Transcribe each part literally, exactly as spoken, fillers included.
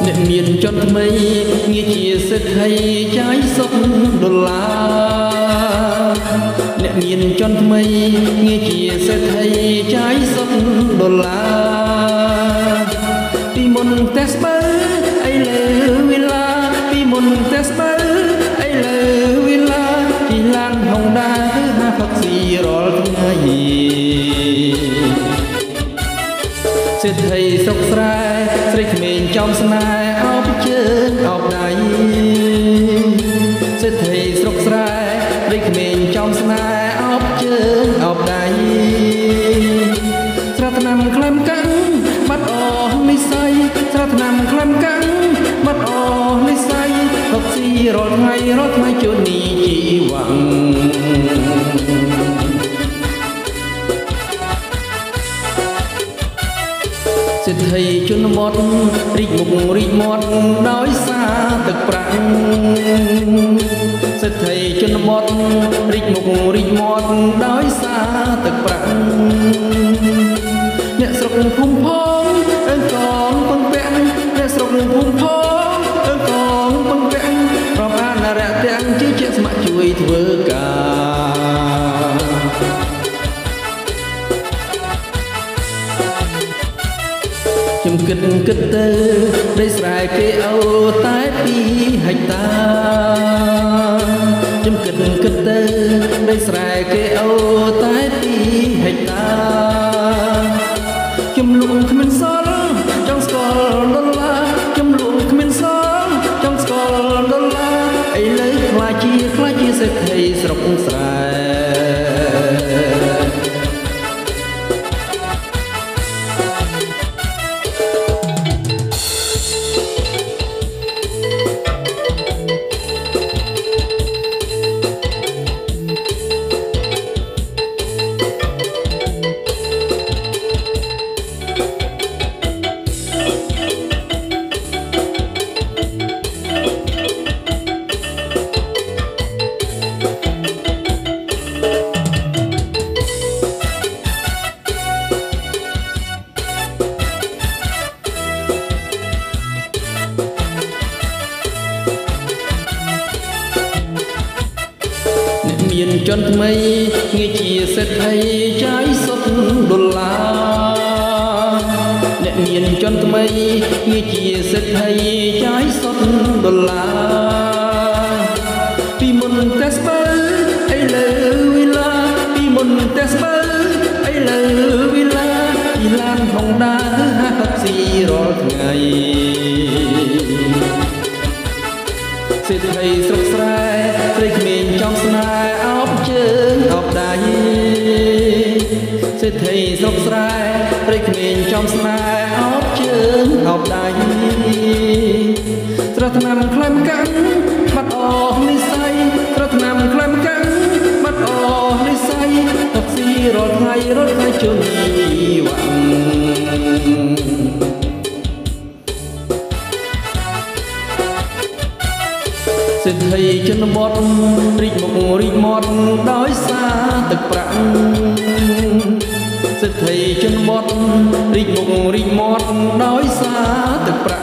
អ្នកមានចន្ទថ្មីងារជាសេដ្ឋីចាយសុខដុល្លារអ្នកមានចន្ទថ្មីងារជាសេដ្ឋីចាយសុខដុល្លារពីមុនតែស្បើឥឡូវវិឡាពីមុនតែស្បើឥឡូវវិឡាពីឡានហុងដាគឺហាផឹកស៊ីរាល់ថ្ងៃសេដ្ឋីសុកស្រែស្រីក្មេងចំស្នេហ៍អោបជើងអោបដៃសេដ្ឋីស្រុកស្រែស្រីក្មេងចំស្នេហ៍អោបជើងអោបដៃស្រាថ្នាំក្លែមកាំងបាត់អស់និស័យស្រាថ្នាំក្លែមកាំងបាត់អស់និស័យហុកស៊ីរាល់ថ្ងៃរាល់ថ្ងៃជួននេះជីវ៉ាំងសេដ្ឋីជនបទរីកមុខរីកមាត់ដោយសារទឹកប្រាក់សេដ្ឋីជនបទរីកមុខរីកមាត់ដោយសារទឹកប្រាក់អ្នកស្រុកភូមិផងអើកងពងពាក់អ្នកស្រុកភូមិផងអើកងពងពាក់ប្រមាណរយៈទាំងជាជាស្ម័គ្រជួយធ្វើការខ្ញុំគិតគិតទៅដីស្រែគេអូតែពីរហិកតាខ្ញុំគិតគិតទៅដីស្រែគេអូតែពីរហិកតាខ្ញុំលក់គ្មានសល់ចង់ស្គាល់ដុល្លារខ្ញុំលក់គ្មានសល់ចង់ស្គាល់ដុល្លារឥឡូវខ្លាចជាខ្លាចជាសេដ្ឋីស្រុកស្រែមានចន្ទថ្មីងារជាសេដ្ឋីចាយសុខដុល្លារអ្នកមានចន្ទថ្មីងារជាសេដ្ឋីចាយសុខដុល្លារពីមុនតែស្បើឥឡូវវិឡាពីមុនតែស្បើឥឡូវវិឡាពីឡានហុងដាគឺហាផឹកស៊ីរាល់ថ្ងៃសេដ្ឋីស្រុកស្រែស្រីក្មេងចំស្នេហ៍អោបជើងអោបដៃសេដ្ឋីស្រុកស្រែស្រីក្មេងចំស្នេហ៍អោបជើងអោបដៃស្រាថ្នាំក្លែមកាំងបាត់អស់និស័យស្រាថ្នាំក្លែមកាំងបាត់អស់និស័យហុកស៊ីរាល់ថ្ងៃរាល់ថ្ងៃជួនជីវ៉ាំងសេដ្ឋីជនបទរីកមុខរីកមាត់ដោយសារទឹកប្រាក់សេដ្ឋីជនបទរីកមុខរីកមាត់ដោយសារទឹកប្រាក់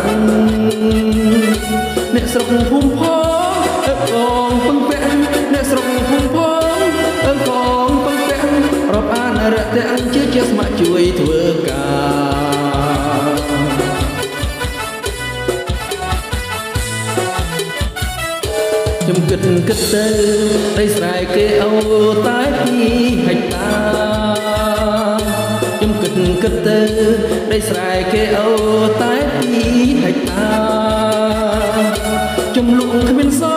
អ្នកស្រុកភូមិផងអើកងពងពាក់អ្នកស្រុកភូមិផងអើកងពងពាក់រាប់អានរយៈទាំងជាជាស្ម័គ្រជួយធ្វើការខ្ញុំគិតគិតទៅដីស្រែគេអូតែពីរហិកតាខ្ញុំគិតគិតទៅដីស្រែគេអូតែពីរហិកតាខ្ញុំលក់គ្មានស